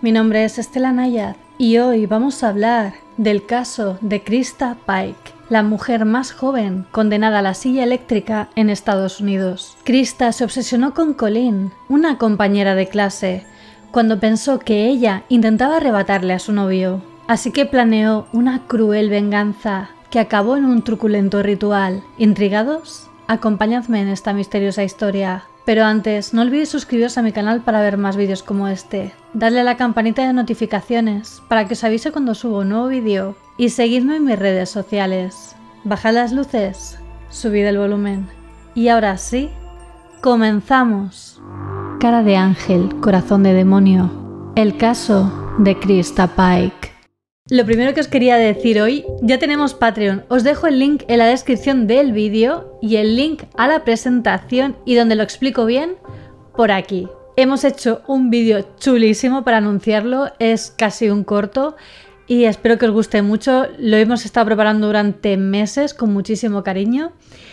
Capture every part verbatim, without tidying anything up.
mi nombre es Estela Nayad y hoy vamos a hablar del caso de Krista Pike, la mujer más joven condenada a la silla eléctrica en Estados Unidos. Krista se obsesionó con Colleen, una compañera de clase, cuando pensó que ella intentaba arrebatarle a su novio. Así que planeó una cruel venganza que acabó en un truculento ritual. ¿Intrigados? Acompañadme en esta misteriosa historia. Pero antes, no olvidéis suscribiros a mi canal para ver más vídeos como este. Dadle a la campanita de notificaciones para que os avise cuando subo un nuevo vídeo. Y seguidme en mis redes sociales. Bajad las luces, subid el volumen. Y ahora sí, comenzamos. Cara de ángel, corazón de demonio. El caso de Krista Pike. Lo primero que os quería decir hoy, ya tenemos Patreon. Os dejo el link en la descripción del vídeo y el link a la presentación y donde lo explico bien, por aquí. Hemos hecho un vídeo chulísimo para anunciarlo, es casi un corto y espero que os guste mucho. Lo hemos estado preparando durante meses con muchísimo cariño.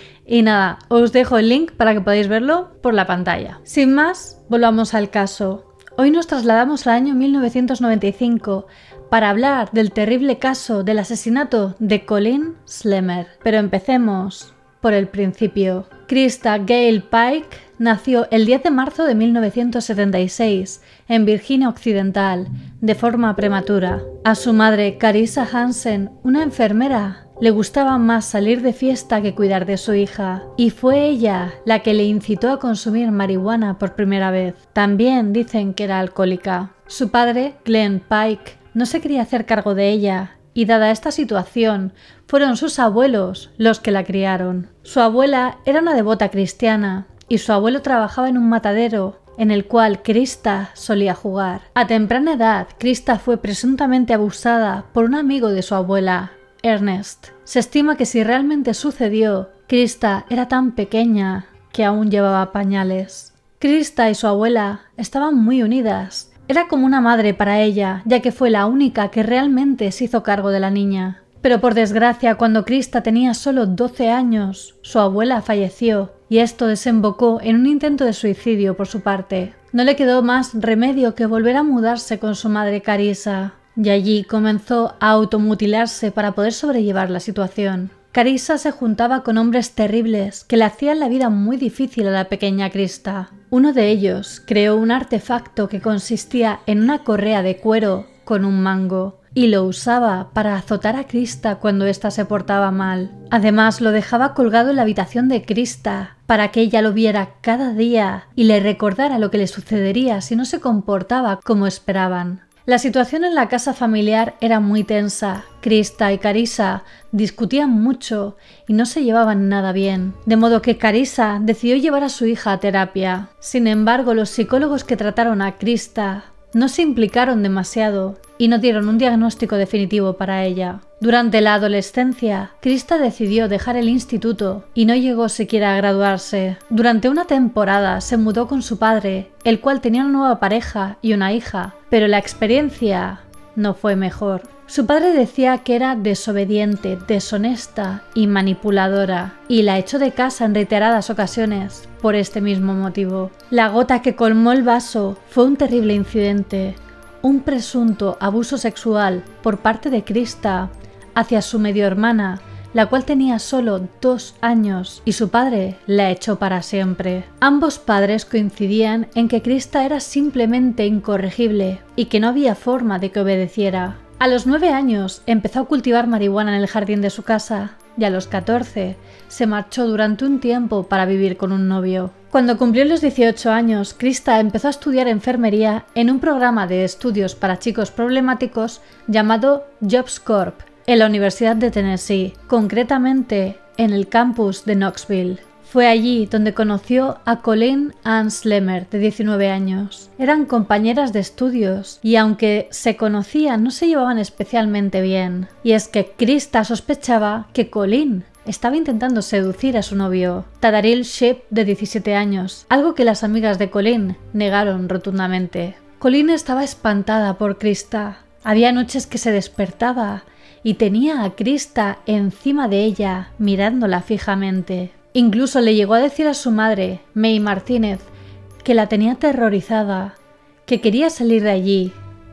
Y nada, os dejo el link para que podáis verlo por la pantalla. Sin más, volvamos al caso. Hoy nos trasladamos al año mil novecientos noventa y cinco para hablar del terrible caso del asesinato de Colleen Schlemmer. Pero empecemos por el principio. Krista Gail Pike nació el diez de marzo de mil novecientos setenta y seis en Virginia Occidental, de forma prematura. A su madre, Carissa Hansen, una enfermera, le gustaba más salir de fiesta que cuidar de su hija, y fue ella la que le incitó a consumir marihuana por primera vez. También dicen que era alcohólica. Su padre, Glenn Pike, no se quería hacer cargo de ella, y dada esta situación, fueron sus abuelos los que la criaron. Su abuela era una devota cristiana, y su abuelo trabajaba en un matadero en el cual Krista solía jugar. A temprana edad, Krista fue presuntamente abusada por un amigo de su abuela, Ernest. Se estima que si realmente sucedió, Krista era tan pequeña que aún llevaba pañales. Krista y su abuela estaban muy unidas. Era como una madre para ella, ya que fue la única que realmente se hizo cargo de la niña. Pero por desgracia, cuando Krista tenía solo doce años, su abuela falleció, y esto desembocó en un intento de suicidio por su parte. No le quedó más remedio que volver a mudarse con su madre Carissa, y allí comenzó a automutilarse para poder sobrellevar la situación. Carissa se juntaba con hombres terribles que le hacían la vida muy difícil a la pequeña Krista. Uno de ellos creó un artefacto que consistía en una correa de cuero con un mango y lo usaba para azotar a Krista cuando ésta se portaba mal. Además, lo dejaba colgado en la habitación de Krista para que ella lo viera cada día y le recordara lo que le sucedería si no se comportaba como esperaban. La situación en la casa familiar era muy tensa. Krista y Carissa discutían mucho y no se llevaban nada bien, de modo que Carissa decidió llevar a su hija a terapia. Sin embargo, los psicólogos que trataron a Krista no se implicaron demasiado y no dieron un diagnóstico definitivo para ella. Durante la adolescencia, Krista decidió dejar el instituto y no llegó siquiera a graduarse. Durante una temporada se mudó con su padre, el cual tenía una nueva pareja y una hija, pero la experiencia no fue mejor. Su padre decía que era desobediente, deshonesta y manipuladora, y la echó de casa en reiteradas ocasiones por este mismo motivo. La gota que colmó el vaso fue un terrible incidente, un presunto abuso sexual por parte de Krista hacia su medio hermana, la cual tenía solo dos años y su padre la echó para siempre. Ambos padres coincidían en que Krista era simplemente incorregible y que no había forma de que obedeciera. A los nueve años empezó a cultivar marihuana en el jardín de su casa y a los catorce se marchó durante un tiempo para vivir con un novio. Cuando cumplió los dieciocho años, Krista empezó a estudiar enfermería en un programa de estudios para chicos problemáticos llamado Jobs Corp en la Universidad de Tennessee, concretamente en el campus de Knoxville. Fue allí donde conoció a Colleen Ann Schlemmer, de diecinueve años. Eran compañeras de estudios y aunque se conocían no se llevaban especialmente bien. Y es que Krista sospechaba que Colleen estaba intentando seducir a su novio, Tadaril Shipp, de diecisiete años, algo que las amigas de Colleen negaron rotundamente. Colleen estaba espantada por Krista. Había noches que se despertaba y tenía a Krista encima de ella, mirándola fijamente. Incluso le llegó a decir a su madre, May Martínez, que la tenía aterrorizada, que quería salir de allí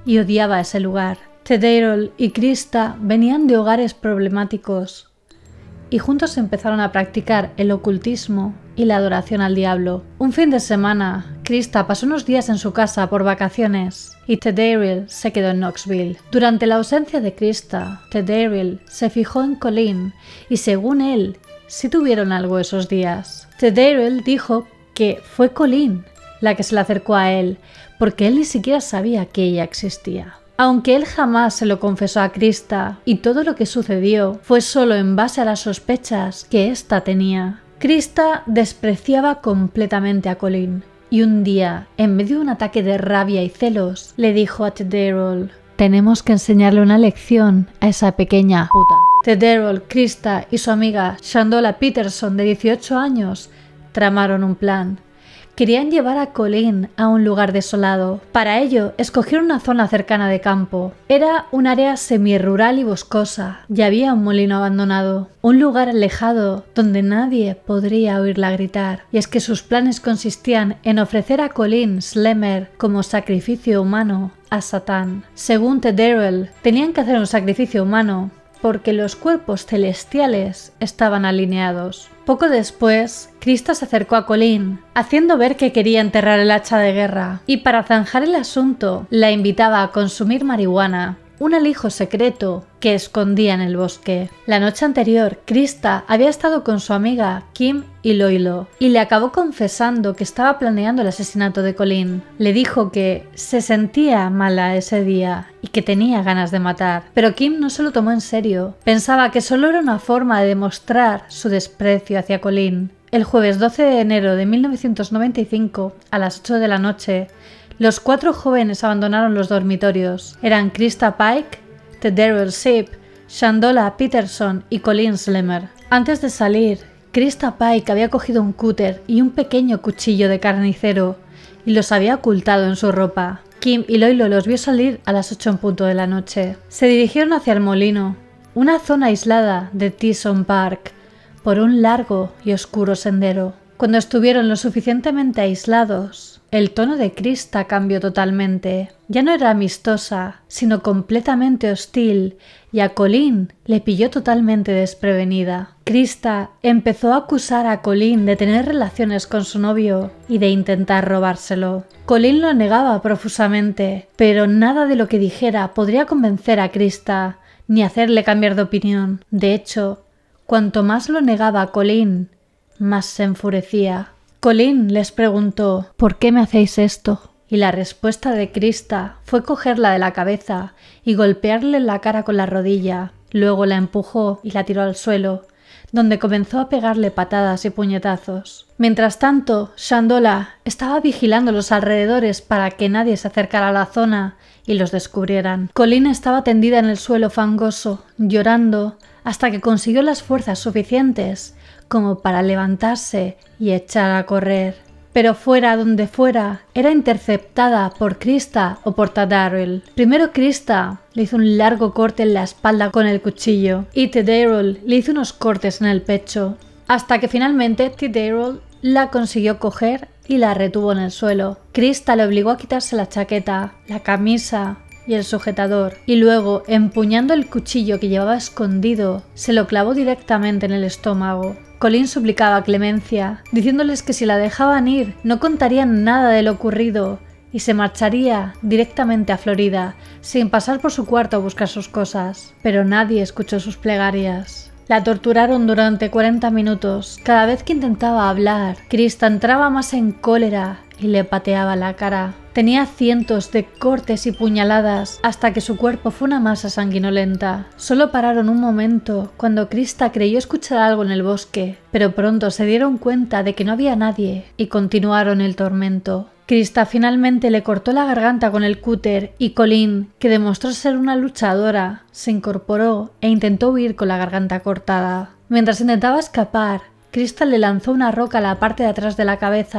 y odiaba ese lugar. Thedorel y Krista venían de hogares problemáticos y juntos empezaron a practicar el ocultismo y la adoración al diablo. Un fin de semana, Krista pasó unos días en su casa por vacaciones y Thedorel se quedó en Knoxville. Durante la ausencia de Krista, Thedorel se fijó en Colleen y según él, sí tuvieron algo esos días. Thedorel dijo que fue Colleen la que se le acercó a él, porque él ni siquiera sabía que ella existía. Aunque él jamás se lo confesó a Krista y todo lo que sucedió fue solo en base a las sospechas que ésta tenía. Krista despreciaba completamente a Colleen y un día, en medio de un ataque de rabia y celos, le dijo a Thedorel: tenemos que enseñarle una lección a esa pequeña puta. Thedorel, Krista y su amiga Shandola Peterson de dieciocho años tramaron un plan. Querían llevar a Colleen a un lugar desolado. Para ello, escogieron una zona cercana de campo. Era un área semirural y boscosa, y había un molino abandonado. Un lugar alejado donde nadie podría oírla gritar. Y es que sus planes consistían en ofrecer a Colleen Slemer como sacrificio humano a Satán. Según Thedorel, tenían que hacer un sacrificio humano porque los cuerpos celestiales estaban alineados. Poco después, Krista se acercó a Colleen, haciendo ver que quería enterrar el hacha de guerra, y para zanjar el asunto, la invitaba a consumir marihuana, un alijo secreto que escondía en el bosque. La noche anterior, Krista había estado con su amiga Kim Iloilo y le acabó confesando que estaba planeando el asesinato de Colleen. Le dijo que se sentía mala ese día y que tenía ganas de matar, pero Kim no se lo tomó en serio. Pensaba que solo era una forma de demostrar su desprecio hacia Colleen. El jueves doce de enero de mil novecientos noventa y cinco, a las ocho de la noche, los cuatro jóvenes abandonaron los dormitorios. Eran Krista Pike, Thedorel Sheep, Shandola Peterson y Colleen Slemer. Antes de salir, Krista Pike había cogido un cúter y un pequeño cuchillo de carnicero y los había ocultado en su ropa. Kim y Loilo los vio salir a las ocho en punto de la noche. Se dirigieron hacia el molino, una zona aislada de Tyson Park, por un largo y oscuro sendero. Cuando estuvieron lo suficientemente aislados, el tono de Krista cambió totalmente. Ya no era amistosa, sino completamente hostil, y a Colleen le pilló totalmente desprevenida. Krista empezó a acusar a Colleen de tener relaciones con su novio y de intentar robárselo. Colleen lo negaba profusamente, pero nada de lo que dijera podría convencer a Krista, ni hacerle cambiar de opinión. De hecho, cuanto más lo negaba a Colleen, más se enfurecía. Colleen les preguntó: ¿por qué me hacéis esto? Y la respuesta de Krista fue cogerla de la cabeza y golpearle la cara con la rodilla. Luego la empujó y la tiró al suelo, donde comenzó a pegarle patadas y puñetazos. Mientras tanto, Shandola estaba vigilando los alrededores para que nadie se acercara a la zona y los descubrieran. Colleen estaba tendida en el suelo fangoso, llorando, hasta que consiguió las fuerzas suficientes como para levantarse y echar a correr. Pero fuera donde fuera, era interceptada por Krista o por Thedorel. Primero Krista le hizo un largo corte en la espalda con el cuchillo y Thedorel le hizo unos cortes en el pecho, hasta que finalmente Thedorel la consiguió coger y la retuvo en el suelo. Krista le obligó a quitarse la chaqueta, la camisa y el sujetador, y luego, empuñando el cuchillo que llevaba escondido, se lo clavó directamente en el estómago. Colleen suplicaba clemencia, diciéndoles que si la dejaban ir no contarían nada de lo ocurrido y se marcharía directamente a Florida, sin pasar por su cuarto a buscar sus cosas. Pero nadie escuchó sus plegarias. La torturaron durante cuarenta minutos. Cada vez que intentaba hablar, Krista entraba más en cólera y le pateaba la cara. Tenía cientos de cortes y puñaladas hasta que su cuerpo fue una masa sanguinolenta. Solo pararon un momento cuando Krista creyó escuchar algo en el bosque, pero pronto se dieron cuenta de que no había nadie y continuaron el tormento. Krista finalmente le cortó la garganta con el cúter y Colleen, que demostró ser una luchadora, se incorporó e intentó huir con la garganta cortada. Mientras intentaba escapar, Krista le lanzó una roca a la parte de atrás de la cabeza,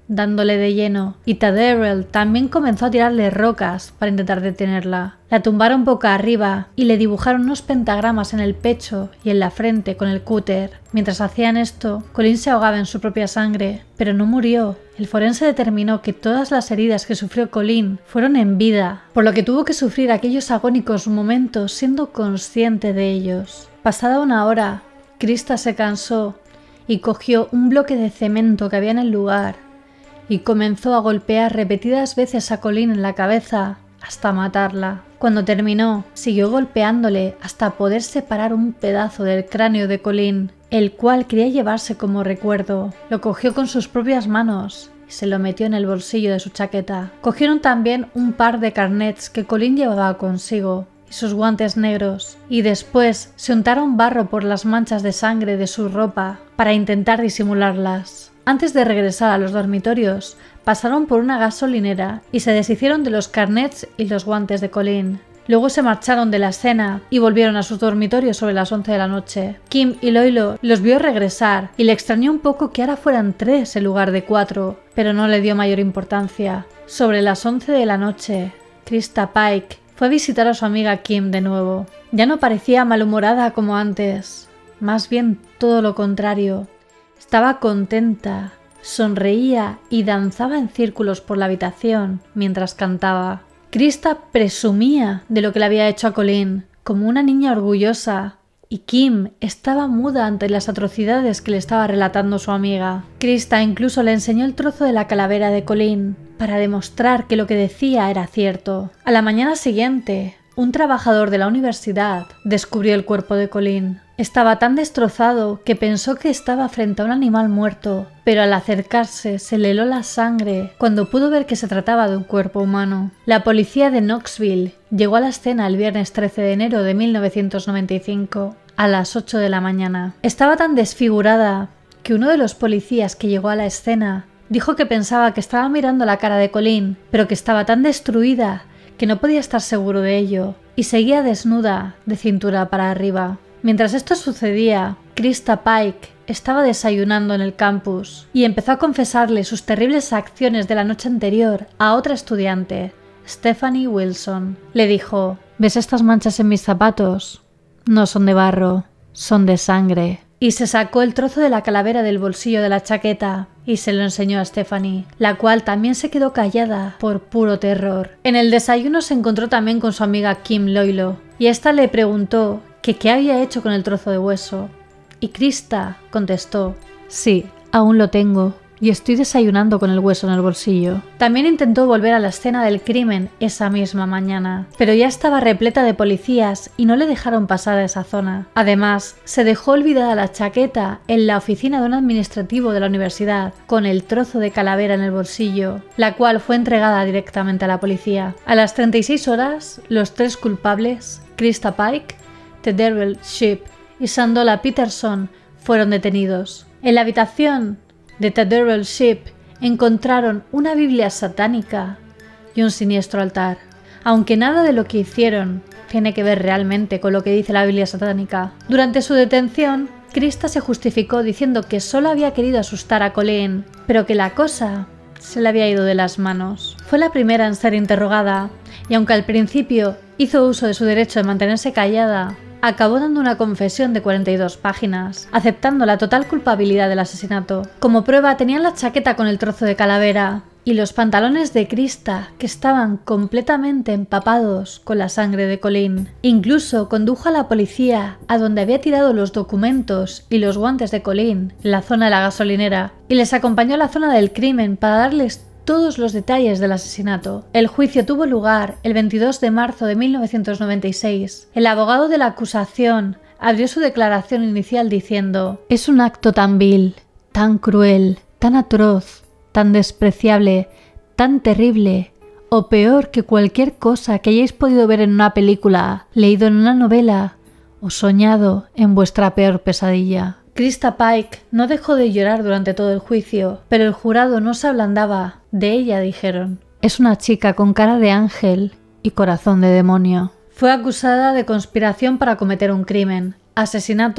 dándole de lleno, y Taderrell también comenzó a tirarle rocas para intentar detenerla. La tumbaron boca arriba y le dibujaron unos pentagramas en el pecho y en la frente con el cúter. Mientras hacían esto, Colleen se ahogaba en su propia sangre, pero no murió. El forense determinó que todas las heridas que sufrió Colleen fueron en vida, por lo que tuvo que sufrir aquellos agónicos momentos siendo consciente de ellos. Pasada una hora, Krista se cansó y cogió un bloque de cemento que había en el lugar y comenzó a golpear repetidas veces a Colleen en la cabeza hasta matarla. Cuando terminó, siguió golpeándole hasta poder separar un pedazo del cráneo de Colleen, el cual quería llevarse como recuerdo. Lo cogió con sus propias manos y se lo metió en el bolsillo de su chaqueta. Cogieron también un par de carnets que Colleen llevaba consigo y sus guantes negros, y después se untaron barro por las manchas de sangre de su ropa para intentar disimularlas. Antes de regresar a los dormitorios, pasaron por una gasolinera y se deshicieron de los carnets y los guantes de Colleen. Luego se marcharon de la escena y volvieron a sus dormitorios sobre las once de la noche. Kim y Loilo los vio regresar y le extrañó un poco que ahora fueran tres en lugar de cuatro, pero no le dio mayor importancia. Sobre las once de la noche, Krista Pike fue a visitar a su amiga Kim de nuevo. Ya no parecía malhumorada como antes, más bien todo lo contrario. Estaba contenta, sonreía y danzaba en círculos por la habitación mientras cantaba. Krista presumía de lo que le había hecho a Colleen, como una niña orgullosa, y Kim estaba muda ante las atrocidades que le estaba relatando su amiga. Krista incluso le enseñó el trozo de la calavera de Colleen para demostrar que lo que decía era cierto. A la mañana siguiente, un trabajador de la universidad descubrió el cuerpo de Colleen. Estaba tan destrozado que pensó que estaba frente a un animal muerto, pero al acercarse se le heló la sangre cuando pudo ver que se trataba de un cuerpo humano. La policía de Knoxville llegó a la escena el viernes trece de enero de mil novecientos noventa y cinco a las ocho de la mañana. Estaba tan desfigurada que uno de los policías que llegó a la escena dijo que pensaba que estaba mirando la cara de Colleen, pero que estaba tan destruida que no podía estar seguro de ello, y seguía desnuda de cintura para arriba. Mientras esto sucedía, Krista Pike estaba desayunando en el campus y empezó a confesarle sus terribles acciones de la noche anterior a otra estudiante, Stephanie Wilson. Le dijo: ¿ves estas manchas en mis zapatos? No son de barro, son de sangre. Y se sacó el trozo de la calavera del bolsillo de la chaqueta y se lo enseñó a Stephanie, la cual también se quedó callada por puro terror. En el desayuno se encontró también con su amiga Kim Loilo y ésta le preguntó que qué había hecho con el trozo de hueso. Y Krista contestó: sí, aún lo tengo y estoy desayunando con el hueso en el bolsillo. También intentó volver a la escena del crimen esa misma mañana, pero ya estaba repleta de policías y no le dejaron pasar a esa zona. Además, se dejó olvidada la chaqueta en la oficina de un administrativo de la universidad con el trozo de calavera en el bolsillo, la cual fue entregada directamente a la policía. A las treinta y seis horas, los tres culpables, Krista Pike, Taderrell Shipp y Sandola Peterson, fueron detenidos. En la habitación de Taderrell Shipp encontraron una Biblia satánica y un siniestro altar, aunque nada de lo que hicieron tiene que ver realmente con lo que dice la Biblia satánica. Durante su detención, Krista se justificó diciendo que solo había querido asustar a Colleen, pero que la cosa se le había ido de las manos. Fue la primera en ser interrogada, y aunque al principio hizo uso de su derecho de mantenerse callada, acabó dando una confesión de cuarenta y dos páginas, aceptando la total culpabilidad del asesinato. Como prueba tenían la chaqueta con el trozo de calavera y los pantalones de Krista, que estaban completamente empapados con la sangre de Colleen. Incluso condujo a la policía a donde había tirado los documentos y los guantes de Colleen, en la zona de la gasolinera, y les acompañó a la zona del crimen para darles todos los detalles del asesinato. El juicio tuvo lugar el veintidós de marzo de mil novecientos noventa y seis. El abogado de la acusación abrió su declaración inicial diciendo: es un acto tan vil, tan cruel, tan atroz, tan despreciable, tan terrible, o peor que cualquier cosa que hayáis podido ver en una película, leído en una novela o soñado en vuestra peor pesadilla. Krista Pike no dejó de llorar durante todo el juicio, pero el jurado no se ablandaba. De ella dijeron: es una chica con cara de ángel y corazón de demonio. Fue acusada de conspiración para cometer un crimen, asesinato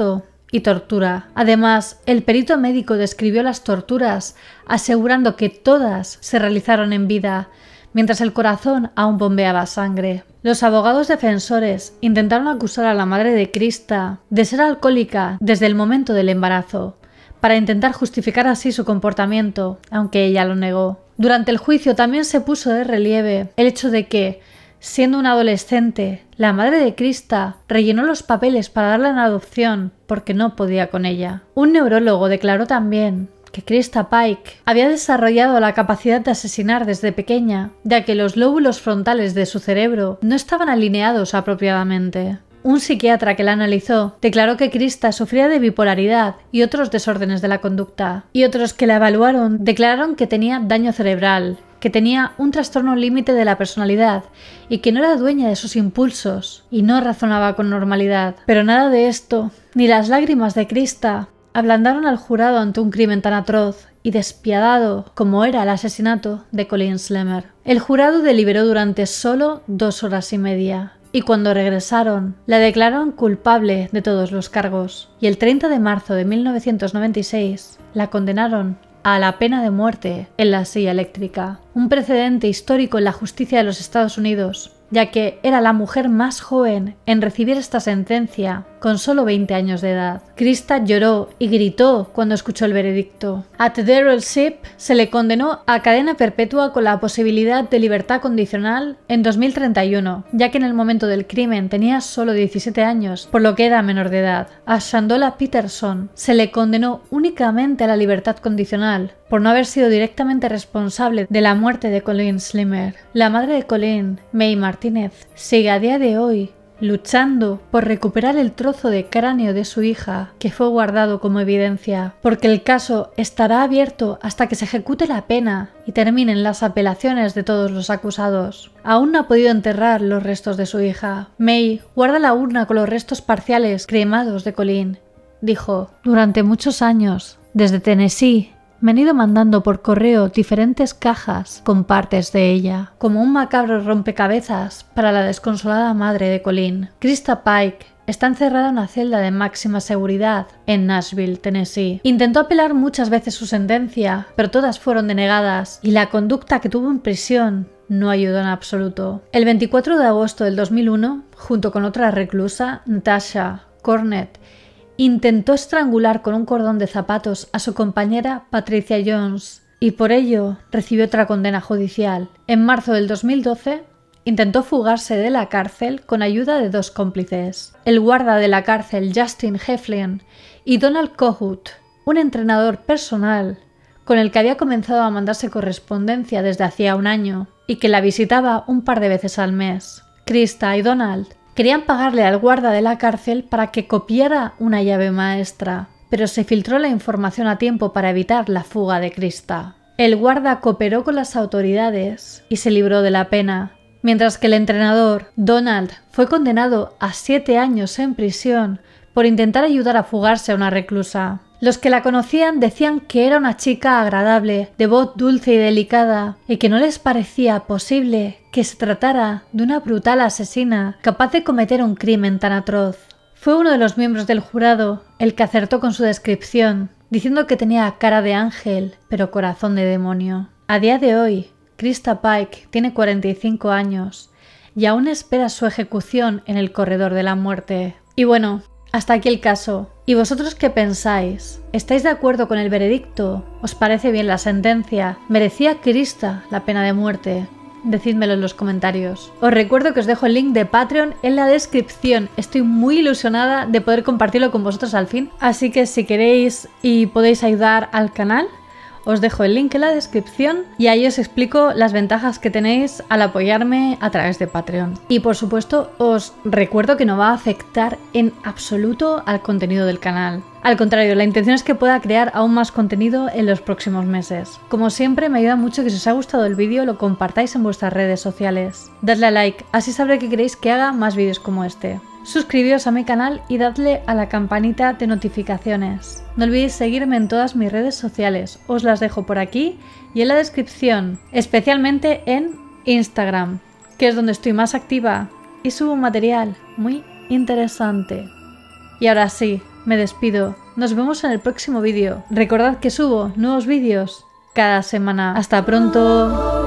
y tortura. Además, el perito médico describió las torturas, asegurando que todas se realizaron en vida, mientras el corazón aún bombeaba sangre. Los abogados defensores intentaron acusar a la madre de Krista de ser alcohólica desde el momento del embarazo, para intentar justificar así su comportamiento, aunque ella lo negó. Durante el juicio también se puso de relieve el hecho de que, siendo una adolescente, la madre de Krista rellenó los papeles para darla en adopción porque no podía con ella. Un neurólogo declaró también que Krista Pike había desarrollado la capacidad de asesinar desde pequeña, ya que los lóbulos frontales de su cerebro no estaban alineados apropiadamente. Un psiquiatra que la analizó declaró que Krista sufría de bipolaridad y otros desórdenes de la conducta, y otros que la evaluaron declararon que tenía daño cerebral, que tenía un trastorno límite de la personalidad y que no era dueña de sus impulsos y no razonaba con normalidad. Pero nada de esto, ni las lágrimas de Krista, ablandaron al jurado ante un crimen tan atroz y despiadado como era el asesinato de Colleen Slemmer. El jurado deliberó durante solo dos horas y media, y cuando regresaron, la declararon culpable de todos los cargos, y el treinta de marzo de mil novecientos noventa y seis la condenaron a la pena de muerte en la silla eléctrica, un precedente histórico en la justicia de los Estados Unidos, ya que era la mujer más joven en recibir esta sentencia con solo veinte años de edad. Krista lloró y gritó cuando escuchó el veredicto. A Tedderell Shipp se le condenó a cadena perpetua con la posibilidad de libertad condicional en dos mil treinta y uno, ya que en el momento del crimen tenía solo diecisiete años, por lo que era menor de edad. A Shandola Peterson se le condenó únicamente a la libertad condicional, por no haber sido directamente responsable de la muerte de Colleen Slemmer. La madre de Colleen, May Martínez, sigue a día de hoy luchando por recuperar el trozo de cráneo de su hija que fue guardado como evidencia, porque el caso estará abierto hasta que se ejecute la pena y terminen las apelaciones de todos los acusados. Aún no ha podido enterrar los restos de su hija. May guarda la urna con los restos parciales cremados de Colleen. Dijo: durante muchos años, desde Tennessee, me han ido mandando por correo diferentes cajas con partes de ella, como un macabro rompecabezas para la desconsolada madre de Colleen. Krista Pike está encerrada en una celda de máxima seguridad en Nashville, Tennessee. Intentó apelar muchas veces su sentencia, pero todas fueron denegadas, y la conducta que tuvo en prisión no ayudó en absoluto. El veinticuatro de agosto del dos mil uno, junto con otra reclusa, Natasha Cornett, intentó estrangular con un cordón de zapatos a su compañera Patricia Jones y por ello recibió otra condena judicial. En marzo del dos mil doce intentó fugarse de la cárcel con ayuda de dos cómplices, el guarda de la cárcel Justin Heflin y Donald Kohut, un entrenador personal con el que había comenzado a mandarse correspondencia desde hacía un año y que la visitaba un par de veces al mes. Krista y Donald querían pagarle al guarda de la cárcel para que copiara una llave maestra, pero se filtró la información a tiempo para evitar la fuga de Krista. El guarda cooperó con las autoridades y se libró de la pena, mientras que el entrenador, Donald, fue condenado a siete años en prisión por intentar ayudar a fugarse a una reclusa. Los que la conocían decían que era una chica agradable, de voz dulce y delicada, y que no les parecía posible que se tratara de una brutal asesina capaz de cometer un crimen tan atroz. Fue uno de los miembros del jurado el que acertó con su descripción, diciendo que tenía cara de ángel, pero corazón de demonio. A día de hoy, Krista Pike tiene cuarenta y cinco años y aún espera su ejecución en el corredor de la muerte. Y bueno, hasta aquí el caso. ¿Y vosotros qué pensáis? ¿Estáis de acuerdo con el veredicto? ¿Os parece bien la sentencia? ¿Merecía Krista la pena de muerte? Decídmelo en los comentarios. Os recuerdo que os dejo el link de Patreon en la descripción. Estoy muy ilusionada de poder compartirlo con vosotros al fin. Así que si queréis y podéis ayudar al canal, os dejo el link en la descripción y ahí os explico las ventajas que tenéis al apoyarme a través de Patreon. Y por supuesto os recuerdo que no va a afectar en absoluto al contenido del canal. Al contrario, la intención es que pueda crear aún más contenido en los próximos meses. Como siempre, me ayuda mucho que si os ha gustado el vídeo lo compartáis en vuestras redes sociales. Dadle a like, así sabré que queréis que haga más vídeos como este. Suscribíos a mi canal y dadle a la campanita de notificaciones. No olvidéis seguirme en todas mis redes sociales, os las dejo por aquí y en la descripción, especialmente en Instagram, que es donde estoy más activa y subo material muy interesante. Y ahora sí, me despido. Nos vemos en el próximo vídeo. Recordad que subo nuevos vídeos cada semana. ¡Hasta pronto!